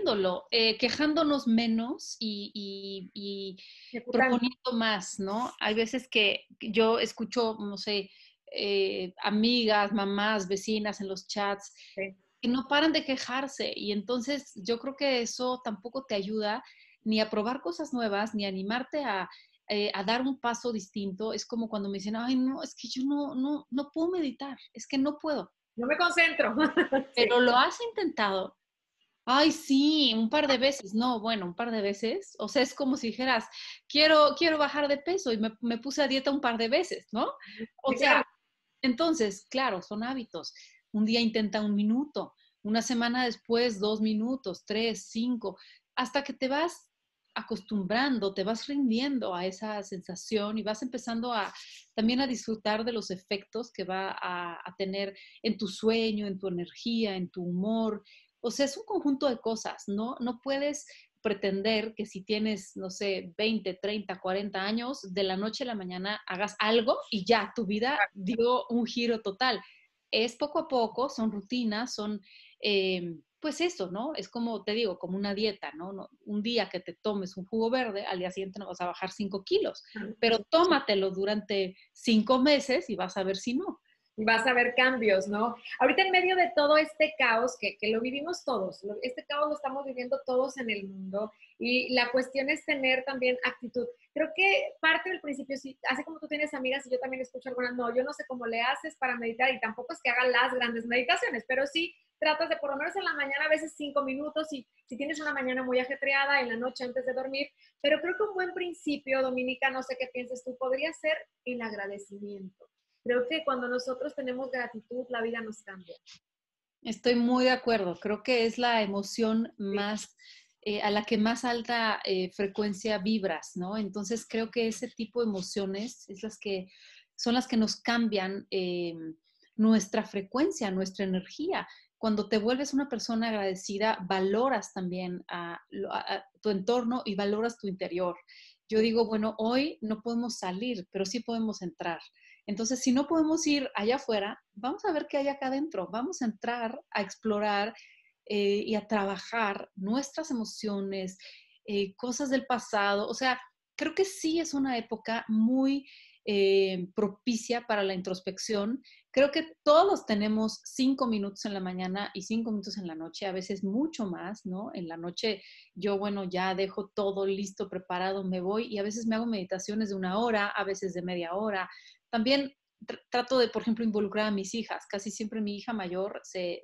haciéndolo, quejándonos menos y Ejecutando. proponiendo más, ¿no? Hay veces que yo escucho, no sé, amigas, mamás, vecinas en los chats Sí. que no paran de quejarse y entonces yo creo que eso tampoco te ayuda ni a probar cosas nuevas, ni a animarte a dar un paso distinto. Es como cuando me dicen, ay, no, es que yo no puedo meditar, es que no puedo. No me concentro. Sí. Pero lo has intentado. Ay, sí, un par de veces. No, bueno, un par de veces. O sea, es como si dijeras, quiero bajar de peso y me puse a dieta un par de veces, ¿no? O Sí, sea, claro. entonces, claro, son hábitos. Un día intenta 1 minuto, una semana después 2 minutos, 3, 5, hasta que te vas acostumbrando, te vas rindiendo a esa sensación y vas empezando también a disfrutar de los efectos que va a tener en tu sueño, en tu energía, en tu humor. O sea, es un conjunto de cosas, ¿no? No puedes pretender que si tienes, no sé, 20, 30, 40 años, de la noche a la mañana hagas algo y ya, tu vida dio un giro total. Es poco a poco, son rutinas, son, pues eso, ¿no? Es como, te digo, como una dieta, ¿no? Un día que te tomes un jugo verde, al día siguiente no vas a bajar 5 kilos, pero tómatelo durante 5 meses y vas a ver si no. Vas a ver cambios, ¿no? Ahorita en medio de todo este caos, que lo vivimos todos, este caos lo estamos viviendo todos en el mundo y la cuestión es tener también actitud. Creo que parte del principio, sí, así como tú tienes amigas y yo también escucho algunas, no, yo no sé cómo le haces para meditar y tampoco es que hagan las grandes meditaciones, pero sí tratas de por lo menos en la mañana a veces 5 minutos y si tienes una mañana muy ajetreada, en la noche antes de dormir, pero creo que un buen principio, Dominica, no sé qué pienses tú, podría ser el agradecimiento. Creo que cuando nosotros tenemos gratitud, la vida nos cambia. Estoy muy de acuerdo. Creo que es la emoción Sí, más, a la que más alta frecuencia vibras, ¿no? Entonces creo que ese tipo de emociones es son las que nos cambian nuestra frecuencia, nuestra energía. Cuando te vuelves una persona agradecida, valoras también a tu entorno y valoras tu interior. Yo sí, digo, bueno, hoy no podemos salir, pero sí podemos entrar. Entonces, si no podemos ir allá afuera, vamos a ver qué hay acá adentro. Vamos a entrar a explorar y a trabajar nuestras emociones, cosas del pasado. O sea, creo que sí es una época muy propicia para la introspección. Creo que todos tenemos 5 minutos en la mañana y 5 minutos en la noche, a veces mucho más, ¿no? En la noche yo, bueno, ya dejo todo listo, preparado, me voy y a veces me hago meditaciones de 1 hora, a veces de media hora. También trato de, por ejemplo, involucrar a mis hijas. Casi siempre mi hija mayor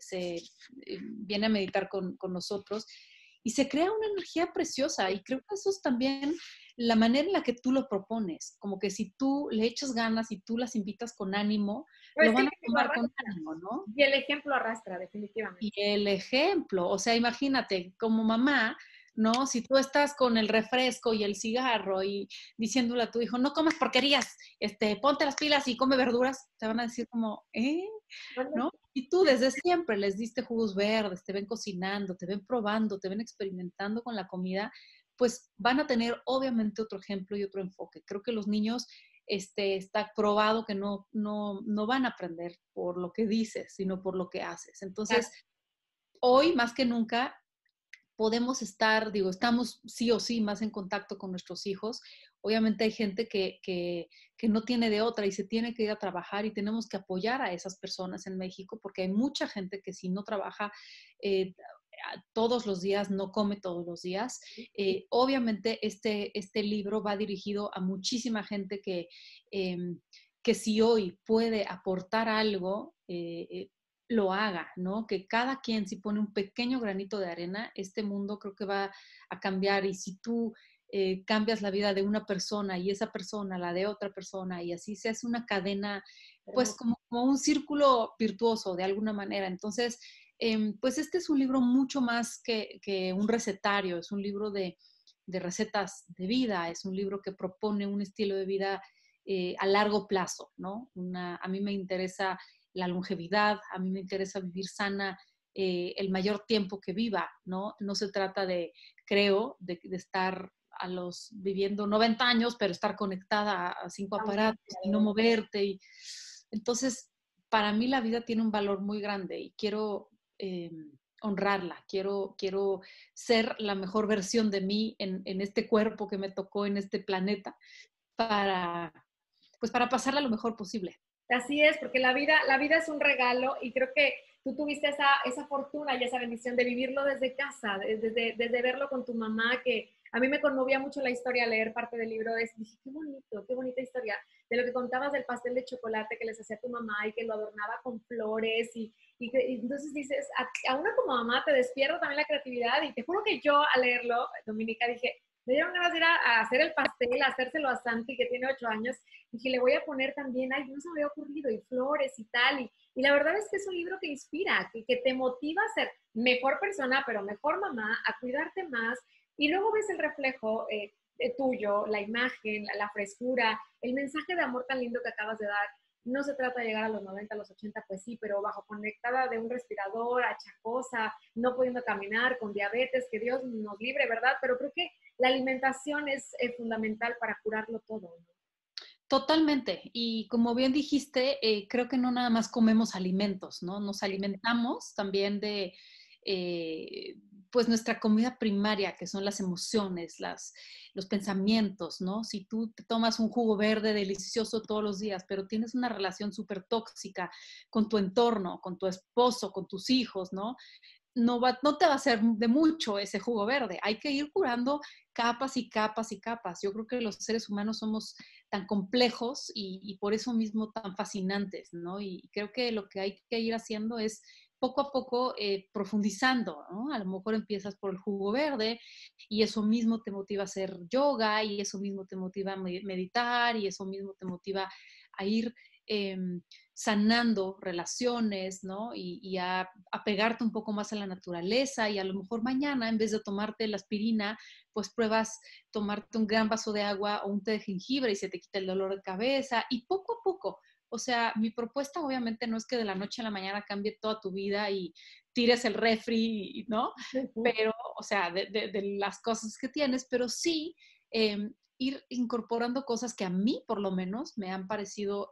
viene a meditar con nosotros y se crea una energía preciosa y creo que eso es también la manera en la que tú lo propones, como que si tú le echas ganas y tú las invitas con ánimo, pero lo es que van el a ejemplo tomar con arrastra. ánimo, ¿no? Y el ejemplo arrastra, Y definitivamente. el ejemplo, o sea, imagínate, como mamá, ¿no? Si tú estás con el refresco y el cigarro y diciéndole a tu hijo, no comas porquerías, ponte las pilas y come verduras, te van a decir como, ¿eh? ¿No? Y tú desde siempre les diste jugos verdes, te ven cocinando, te ven probando, te ven experimentando con la comida, pues van a tener obviamente otro ejemplo y otro enfoque. Creo que los niños está probado que no van a aprender por lo que dices, sino por lo que haces. Entonces, hoy más que nunca podemos estar, digo, estamos sí o sí más en contacto con nuestros hijos. Obviamente hay gente que no tiene de otra y se tiene que ir a trabajar y tenemos que apoyar a esas personas en México porque hay mucha gente que si no trabaja eh, todos los días, no come todos los días. Obviamente este libro va dirigido a muchísima gente eh, que si hoy puede aportar algo, lo haga, ¿no? Que cada quien si pone un pequeño granito de arena, este mundo creo que va a cambiar y si tú cambias la vida de una persona y esa persona la de otra persona y así se hace una cadena, pues Hermoso. como un círculo virtuoso de alguna manera. Entonces, pues este es un libro mucho más que un recetario, es un libro de recetas de vida, es un libro que propone un estilo de vida a largo plazo, ¿no? A mí me interesa la longevidad, a mí me interesa vivir sana el mayor tiempo que viva, ¿no? No se trata de, creo, de estar viviendo 90 años, pero estar conectada a 5 aparatos y no moverte. Entonces, para mí la vida tiene un valor muy grande y quiero honrarla, quiero ser la mejor versión de mí en este cuerpo que me tocó en este planeta para, pues para pasarla lo mejor posible. Así es, porque la vida es un regalo y creo que tú tuviste esa fortuna y esa bendición de vivirlo desde casa, desde verlo con tu mamá, que a mí me conmovía mucho la historia, leer parte del libro, dije, qué bonito, qué bonita historia, de lo que contabas del pastel de chocolate que les hacía tu mamá y que lo adornaba con flores y entonces dices, a uno como mamá te despierta también la creatividad y te juro que yo al leerlo, Dominica, dije, me dieron ganas de ir a hacer el pastel, a hacérselo a Santi, que tiene 8 años, dije, le voy a poner también, ay, no se me había ocurrido, y flores y tal, y la verdad es que es un libro que inspira, que te motiva a ser mejor persona, pero mejor mamá, a cuidarte más, y luego ves el reflejo tuyo, la imagen, la frescura, el mensaje de amor tan lindo que acabas de dar. No se trata de llegar a los 90, a los 80, pues sí, pero bajo conectada de un respirador, achacosa, no pudiendo caminar, con diabetes, que Dios nos libre, ¿verdad? Pero creo que la alimentación es fundamental para curarlo todo, ¿no? Totalmente. Y como bien dijiste, creo que no nada más comemos alimentos, ¿no? Nos alimentamos también de, pues, nuestra comida primaria, que son las emociones, los pensamientos, ¿no? Si tú te tomas un jugo verde delicioso todos los días, pero tienes una relación súper tóxica con tu entorno, con tu esposo, con tus hijos, ¿no? No te va a hacer de mucho ese jugo verde. Hay que ir curando capas y capas y capas. Yo creo que los seres humanos somos tan complejos y por eso mismo tan fascinantes, ¿no? Y creo que lo que hay que ir haciendo es poco a poco profundizando, ¿no? A lo mejor empiezas por el jugo verde y eso mismo te motiva a hacer yoga y eso mismo te motiva a meditar y eso mismo te motiva a ir eh, sanando relaciones, ¿no? Y a pegarte un poco más a la naturaleza y a lo mejor mañana, en vez de tomarte la aspirina, pues pruebas tomarte un gran vaso de agua o un té de jengibre y se te quita el dolor de cabeza y poco a poco. O sea, mi propuesta obviamente no es que de la noche a la mañana cambie toda tu vida y tires el refri, ¿no? Pero, o sea, de las cosas que tienes, pero sí ir incorporando cosas que a mí, por lo menos, me han parecido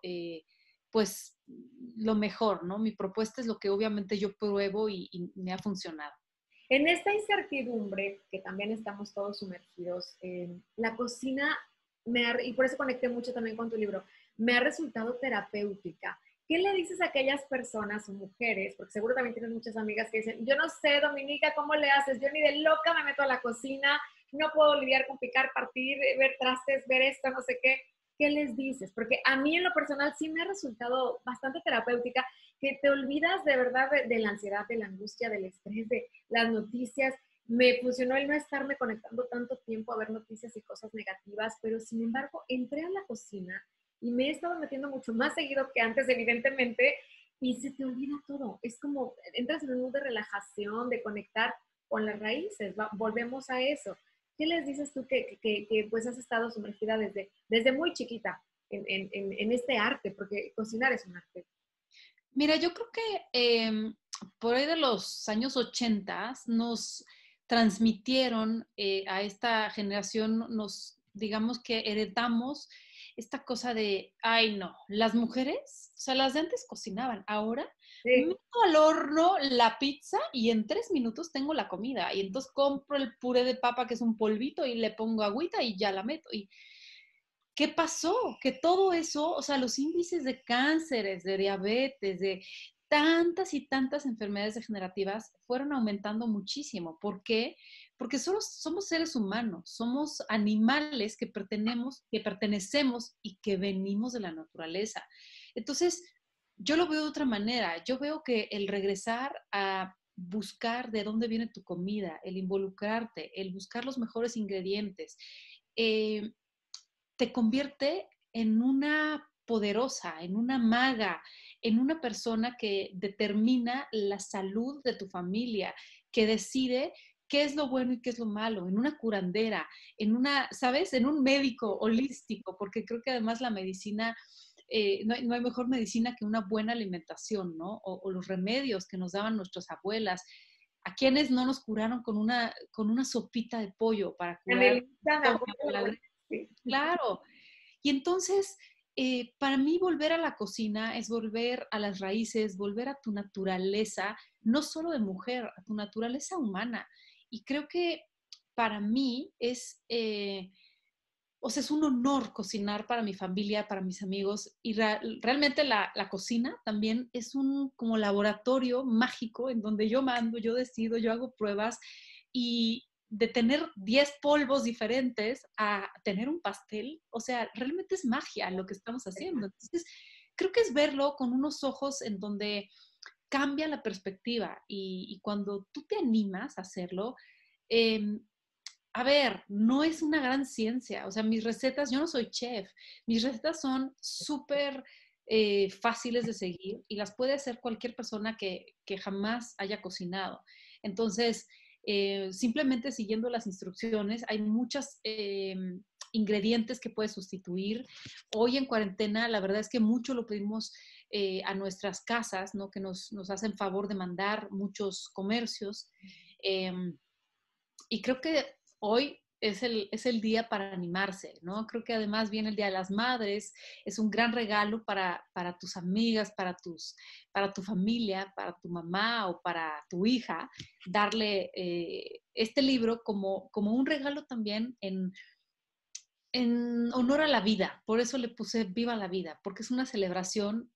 pues lo mejor, ¿no? Mi propuesta es lo que obviamente yo pruebo y me ha funcionado. En esta incertidumbre, que también estamos todos sumergidos, la cocina, y por eso conecté mucho también con tu libro, me ha resultado terapéutica. ¿Qué le dices a aquellas personas o mujeres? Porque seguro también tienes muchas amigas que dicen, yo no sé, Dominica, ¿cómo le haces? Yo ni de loca me meto a la cocina, no puedo lidiar con picar, partir, ver trastes, ver esto, no sé qué. ¿Qué les dices? Porque a mí en lo personal sí me ha resultado bastante terapéutica, que te olvidas de verdad de la ansiedad, de la angustia, del estrés, de las noticias. Me funcionó el no estarme conectando tanto tiempo a ver noticias y cosas negativas, pero sin embargo entré a la cocina y me he estado metiendo mucho más seguido que antes, evidentemente, y se te olvida todo. Es como entras en un mood de relajación, de conectar con las raíces. Volvemos a eso. ¿Qué les dices tú que pues has estado sumergida desde muy chiquita en este arte? Porque cocinar es un arte. Mira, yo creo que por ahí de los años 80 nos transmitieron a esta generación, digamos que heredamos esta cosa de, ay no, las mujeres, o sea, las de antes cocinaban, ahora Sí. meto al horno la pizza y en 3 minutos tengo la comida y entonces compro el puré de papa que es un polvito y le pongo agüita y ya la meto. Y ¿qué pasó? Que todo eso, o sea, los índices de cánceres, de diabetes, de tantas y tantas enfermedades degenerativas fueron aumentando muchísimo. ¿Por qué? Porque solo somos seres humanos, somos animales que pertenecemos y que venimos de la naturaleza. Entonces, yo lo veo de otra manera. Yo veo que el regresar a buscar de dónde viene tu comida, el involucrarte, el buscar los mejores ingredientes, eh, te convierte en una poderosa, en una maga, en una persona que determina la salud de tu familia, que decide qué es lo bueno y qué es lo malo, en una curandera, en una, ¿sabes? En un médico holístico, porque creo que además la medicina, no hay mejor medicina que una buena alimentación, ¿no? O los remedios que nos daban nuestras abuelas. ¿A quienes no nos curaron con una sopita de pollo para curar? Anelita, me acuerdo. Sí. Claro. Y entonces para mí volver a la cocina es volver a las raíces, volver a tu naturaleza, no solo de mujer, a tu naturaleza humana. Y creo que para mí o sea, es un honor cocinar para mi familia, para mis amigos. Y realmente la cocina también es un como laboratorio mágico en donde yo mando, yo decido, yo hago pruebas. Y de tener 10 polvos diferentes a tener un pastel, o sea, realmente es magia lo que estamos haciendo. Entonces, creo que es verlo con unos ojos en donde cambia la perspectiva y cuando tú te animas a hacerlo, eh, a ver, no es una gran ciencia. O sea, mis recetas, yo no soy chef, mis recetas son súper fáciles de seguir y las puede hacer cualquier persona que jamás haya cocinado. Entonces, simplemente siguiendo las instrucciones, hay muchos ingredientes que puedes sustituir. Hoy en cuarentena, la verdad es que mucho lo pedimos a nuestras casas, ¿no? Que nos hacen favor de mandar muchos comercios. Eh, y creo que hoy es el día para animarse, ¿no? Creo que además viene el Día de las Madres, es un gran regalo para tus amigas, para tu familia, para tu mamá o para tu hija, darle este libro como un regalo también en honor a la vida. Por eso le puse Viva la Vida, porque es una celebración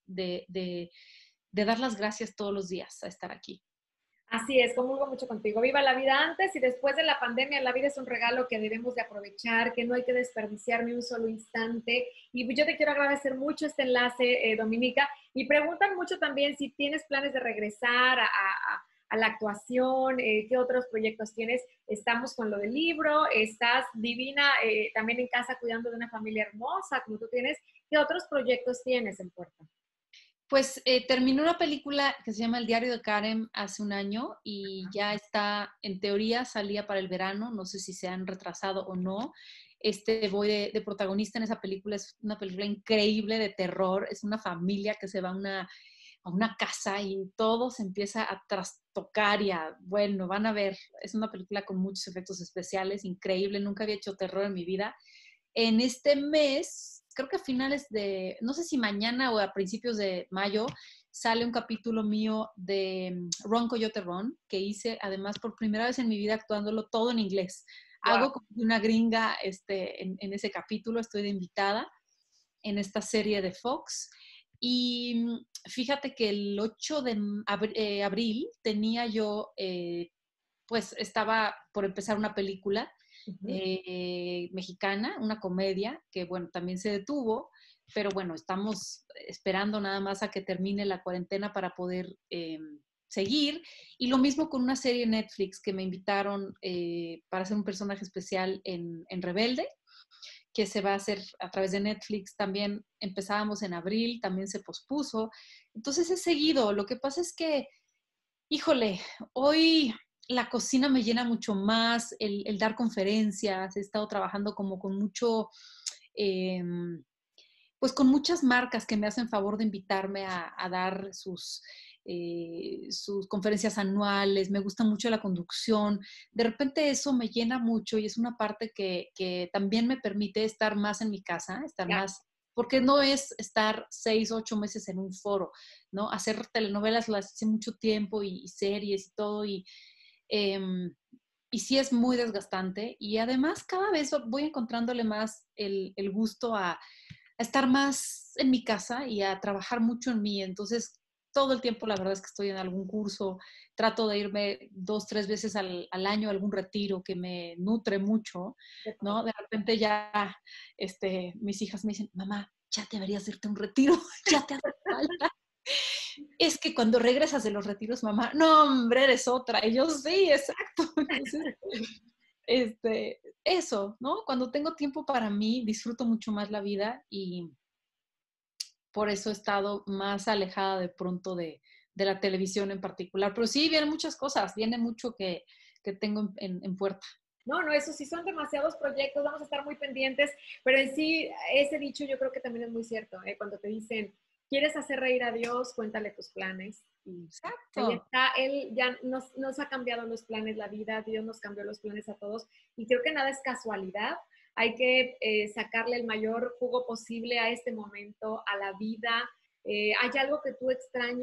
de dar las gracias todos los días a estar aquí. Así es, comulgo mucho contigo. Viva la vida antes y después de la pandemia. La vida es un regalo que debemos de aprovechar, que no hay que desperdiciar ni un solo instante. Y yo te quiero agradecer mucho este enlace, Dominica. Y preguntan mucho también si tienes planes de regresar a la actuación, qué otros proyectos tienes. Estamos con lo del libro, estás divina también en casa cuidando de una familia hermosa como tú tienes. ¿Qué otros proyectos tienes en puerta? Pues terminó una película que se llama El diario de Karen hace un año y ya está, en teoría, salía para el verano, no sé si se han retrasado o no. Voy de protagonista en esa película, es una película increíble de terror, es una familia que se va a una casa y todo se empieza a trastocar y bueno, van a ver, es una película con muchos efectos especiales, increíble, nunca había hecho terror en mi vida. En este mes, creo que a finales no sé si mañana o a principios de mayo, sale un capítulo mío de Ron Coyote Ron, que hice además por primera vez en mi vida actuándolo todo en inglés. Wow. Hago como una gringa en ese capítulo, estoy de invitada en esta serie de Fox. Y fíjate que el 8 de abril tenía yo, pues estaba por empezar una película mexicana, una comedia, que bueno, también se detuvo, pero bueno, estamos esperando nada más a que termine la cuarentena para poder seguir. Y lo mismo con una serie en Netflix que me invitaron para ser un personaje especial en Rebelde, que se va a hacer a través de Netflix. También empezábamos en abril, también se pospuso. Entonces he seguido. Lo que pasa es que, híjole, hoy la cocina me llena mucho más, el dar conferencias, he estado trabajando como con mucho, eh, pues con muchas marcas que me hacen favor de invitarme a dar sus conferencias anuales, me gusta mucho la conducción, de repente eso me llena mucho y es una parte que también me permite estar más en mi casa, estar Ya. más, porque no es estar 6, 8 meses en un foro, ¿no? Hacer telenovelas las hace mucho tiempo y series y todo eh, y sí es muy desgastante y además cada vez voy encontrándole más el gusto a estar más en mi casa y a trabajar mucho en mí. Entonces, todo el tiempo la verdad es que estoy en algún curso, trato de irme 2, 3 veces al año a algún retiro que me nutre mucho, ¿no? De repente ya mis hijas me dicen, mamá, ya deberías irte a un retiro, ya te hace falta. Es que cuando regresas de los retiros, mamá, no, hombre, eres otra. Y yo, sí, exacto. Entonces, eso, ¿no? Cuando tengo tiempo para mí, disfruto mucho más la vida y por eso he estado más alejada de pronto de la televisión en particular. Pero sí, vienen muchas cosas, viene mucho que tengo en puerta. No, no, eso sí son demasiados proyectos, vamos a estar muy pendientes, pero en sí, ese dicho yo creo que también es muy cierto, ¿eh? Cuando te dicen, ¿quieres hacer reír a Dios? Cuéntale tus planes. Y ahí Exacto. está, Él ya nos ha cambiado los planes, la vida, Dios nos cambió los planes a todos, y creo que nada es casualidad, hay que sacarle el mayor jugo posible a este momento, a la vida. ¿Hay algo que tú extrañas